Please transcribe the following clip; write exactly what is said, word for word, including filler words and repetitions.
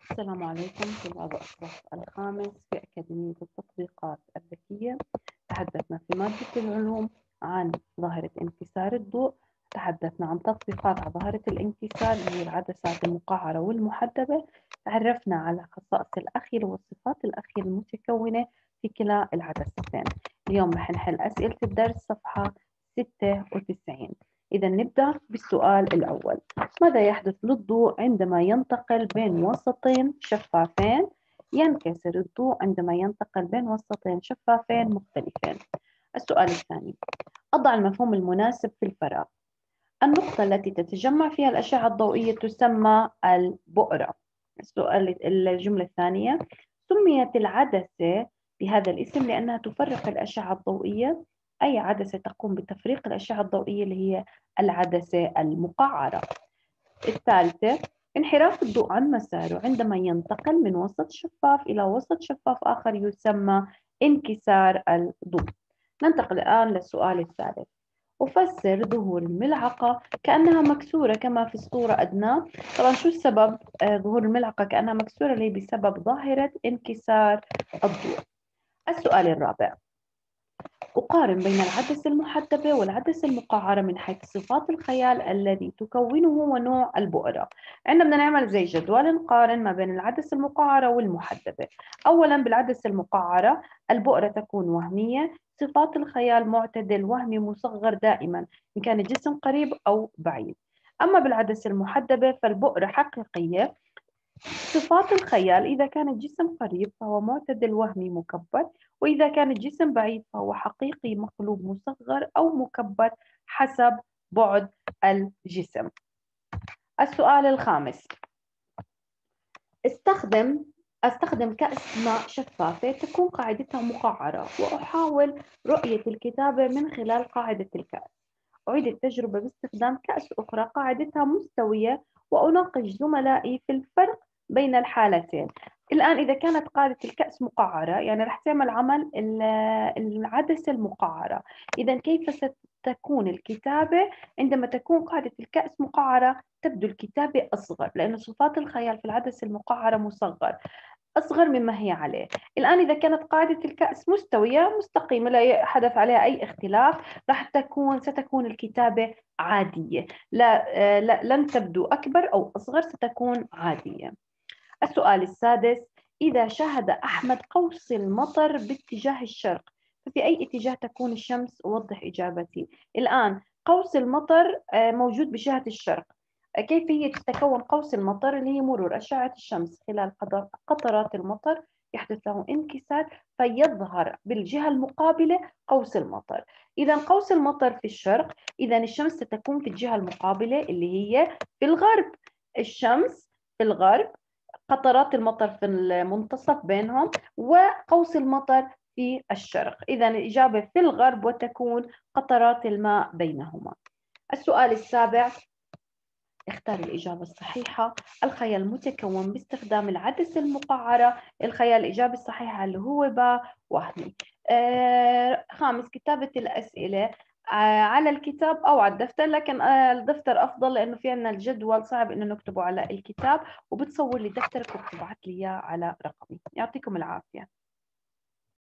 السلام عليكم طلاب الصف الخامس في أكاديمية التطبيقات الذكية. تحدثنا في مادة العلوم عن ظاهرة انكسار الضوء. تحدثنا عن تطبيقات على ظاهرة الانكسار اللي هي العدسات المقعرة والمحدبة. تعرفنا على خصائص الأخير والصفات الأخير المتكونة في كلا العدستين. اليوم رح نحل أسئلة الدرس صفحة ستة وتسعين. إذا نبدأ بالسؤال الأول: ماذا يحدث للضوء عندما ينتقل بين وسطين شفافين؟ ينكسر الضوء عندما ينتقل بين وسطين شفافين مختلفين. السؤال الثاني: أضع المفهوم المناسب في الفراغ. النقطة التي تتجمع فيها الأشعة الضوئية تسمى البؤرة. السؤال الجملة الثانية: سميت العدسة بهذا الاسم لأنها تفرق الأشعة الضوئية. أي عدسة تقوم بتفريق الأشعة الضوئية اللي هي العدسة المقعرة. الثالثة: انحراف الضوء عن مساره عندما ينتقل من وسط شفاف إلى وسط شفاف آخر يسمى انكسار الضوء. ننتقل الآن للسؤال الثالث: أفسر ظهور الملعقة كأنها مكسورة كما في الصورة أدنى. طبعا شو السبب آه، ظهور الملعقة كأنها مكسورة؟ اللي بسبب ظاهرة انكسار الضوء. السؤال الرابع: أقارن بين العدسة المحدبة والعدسة المقعرة من حيث صفات الخيال الذي تكونه ونوع البؤرة. عندنا بدنا نعمل زي جدول نقارن ما بين العدسة المقعرة والمحدبة. أولا بالعدسة المقعرة البؤرة تكون وهمية، صفات الخيال معتدل، وهمي، مصغر دائما إن كان الجسم قريب أو بعيد. أما بالعدسة المحدبة فالبؤرة حقيقية، صفات الخيال: إذا كان الجسم قريب فهو معتدل وهمي مكبر، وإذا كان الجسم بعيد فهو حقيقي مقلوب مصغر أو مكبر حسب بعد الجسم. السؤال الخامس: استخدم أستخدم كأس ماء شفافة تكون قاعدتها مقعرة وأحاول رؤية الكتابة من خلال قاعدة الكأس. أعيد التجربة باستخدام كأس أخرى قاعدتها مستوية وأناقش زملائي في الفرق بين الحالتين. الآن إذا كانت قاعدة الكأس مقعرة يعني رح تعمل عمل العدسة المقعرة. إذا كيف ستكون الكتابة عندما تكون قاعدة الكأس مقعرة؟ تبدو الكتابة أصغر لأن صفات الخيال في العدسة المقعرة مصغر، أصغر مما هي عليه. الآن إذا كانت قاعدة الكأس مستوية مستقيمة لا حدث عليها أي اختلاف راح تكون ستكون الكتابة عادية، لا, لا لن تبدو أكبر أو أصغر، ستكون عادية. السؤال السادس: إذا شاهد أحمد قوس المطر باتجاه الشرق ففي أي اتجاه تكون الشمس؟ وضح إجابتي. الآن قوس المطر موجود بجهة الشرق. كيف هي تتكون قوس المطر؟ اللي هي مرور أشعة الشمس خلال قطرات المطر يحدث له انكسار فيظهر بالجهة المقابلة قوس المطر. إذا قوس المطر في الشرق، إذا الشمس ستكون في الجهة المقابلة اللي هي في الغرب. الشمس في الغرب، قطرات المطر في المنتصف بينهم، وقوس المطر في الشرق. إذا الإجابة في الغرب وتكون قطرات الماء بينهما. السؤال السابع: اختار الإجابة الصحيحة. الخيال متكون باستخدام العدسة المقعرة. الخيال الإجابة الصحيحة اللي هو با وهمي. آه خامس: كتابة الأسئلة آه على الكتاب أو على الدفتر، لكن آه الدفتر أفضل لأنه في عنا الجدول صعب إنه نكتبه على الكتاب، وبتصور لي دفترك وبتبعت لي إياه على رقمي. يعطيكم العافية.